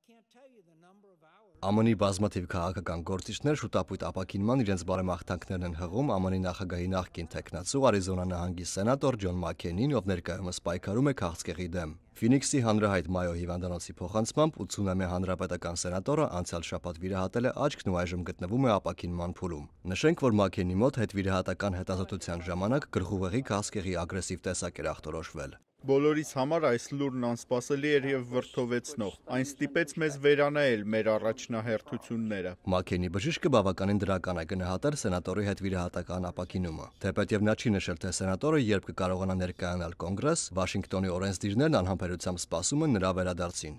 ԱՄՆ-ի բազմաթիվ քաղաքական գործիչներ շուտապույտ ապաքինման իրենց բարեմաղթանքներն են հղում ԱՄՆ-ի նախագահի նախկին թեկնածու Արիզոնա նահանգի սենատոր Ջոն Մաքքեյնին, ով ներկայումս պայքարում է քաղցկեղի դեմ։ Ֆինիքսի հանրահայտ Մայո հիվանդանոցի փոխանցմամբ 80-ամյա հանրապետական սենատորը անցյալ շաբաթ վիրահատել է աչքն ու այժմ գտնվում է ապաքինման փուլում։ Նշենք, որ Մաքքեյնի մոտ հետվիրահատական հետազոտության ժամանակ գլխուղեղի քաղցկեղի ագրեսիվ տեսակ էր ախտորոշվել։ Բոլորիս համար այս լուրն անսպասելի էր եւ վրդովեցնող։ Այն ստիպեց մեզ վերանայել մեր առաջնահերթությունները։ Մաքքեյնի բժիշկը բավականին դրական է գնահատել սենատորի հետ վիրահատական ապաքինումը։ Թեպետև նա չի նշել, թե սենատորը երբ կկարողանա ներկայանալ կոնգրես, Վաշինգտոնի օրենսդիրներն անհամբերությամբ սպասում են նրա վերադարձին։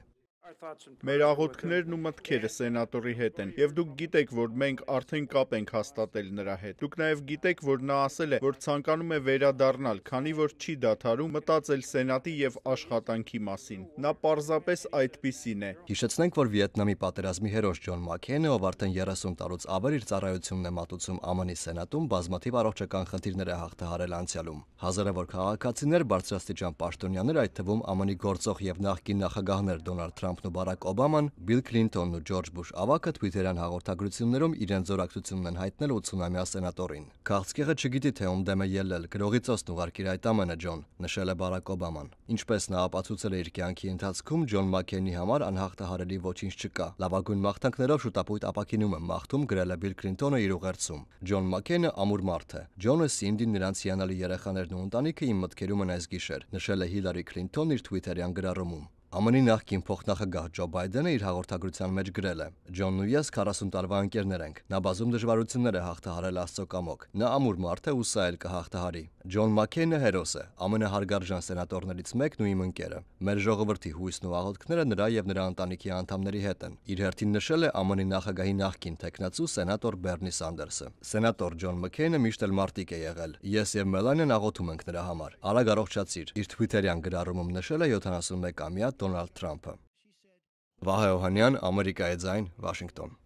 Մեր աղոթքներն ու մտքերը սենատորի հետ են, եւ դուք գիտեք, որ մենք արդեն կապ ենք հաստատել նրա հետ։ Դուք նաեւ գիտեք, որ նա ասել է, որ ցանկանում է վերադառնալ, քանի որ չի դադարում մտածել սենատի եւ աշխատանքի մասին։ Նա պարզապես այդպիսին է։ Հիշեցնենք, որ Վիետնամի պատերազմի հերոս Ջոն Մաքքեյնը, ով արդեն 30 տարուց ավել իր ծառայությունն է մատուցում ԱՄՆ-ի սենատում, բազմաթիվ առողջական խնդիրներ է հաղթահարել անցյալում։ Հազարավոր քաղաքացիներ, բարձրաստիճան պաշտոնյաներ, այդ թվում ԱՄՆ-ի գործող եւ նախկին նախագահներ Դոնալդ Թրամփն ու Բարակ Օբաման, Բիլ Քլինտոնն ու Ջորջ Բուշ ավագը Twitter-յան հաղորդագրություններում իրենց զորակցությունն են հայտնել 80-ամյա սենատորին։ Քաղցկեղը չգիտի, թե ում դեմ է ելնել, գրողի ծոցն ուղարկիր այդ ամենը, Ջոն, նշել է Բարակ Օբաման։ Ինչպես նա ապացուցել է իր կյանքի ընթացքում, Ջոն Մաքքեյնի համար անհաղթահարելի ոչինչ չկա։ Լավագույն մաղթանքներով շուտապույտ ապաքինում եմ մաղթում, գրել է Բիլ Քլինտոնը իր ուղերձում։ Ջոն Մաքքեյնը ամուր մարդ է։ Ջոնը, Սինդին, նրանց հիանալի երեխաներն ու ընտանիքը իմ մտքերում են այս գիշեր, նշել է Հիլարի Քլինտոնն իր Twitter-յան գրառումում։ ԱՄՆ-ի նախկին փոխնախագահ Ջո Բայդենը իր հաղորդագրության մեջ գրել է. Ջոնն ու ես 40 տարվա ընկերներ ենք։ Նա բազում դժվարություններ է հաղթահարել Աստծո կամոք։ Նա ամուր մարդ է ու սա էլ կհաղթահարի։ Ջոն Մաքքեյնը հերոս է, ամենահարգարժան սենատորներից մեկն ու իմ ընկերը։ Մեր ժողովրդի հույսն ու աղոթքները նրա եւ նրա ընտանիքի անդամների հետ են։ Իր հերթին նշել է ԱՄՆ-ի նախագահի նախկին թեկնածու սենատոր Բերնի Սանդերսը։ Սենատոր Ջոն Մաքքեյնը միշտ էլ մարտիկ է եղել։ Ես եւ Մելանիան աղոթում ենք նրա համար։ Արագ առողջացիր։ Իր Twitter-յան գրառումում նշել է 71-ամյա Դոնալդ Թրամփը։ Վահե Օհանյան, Ամերիկայի ձայն, Վաշինգտոն։